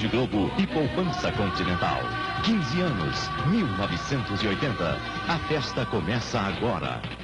Rede Globo e Poupança Continental. 15 anos, 1980. A festa começa agora.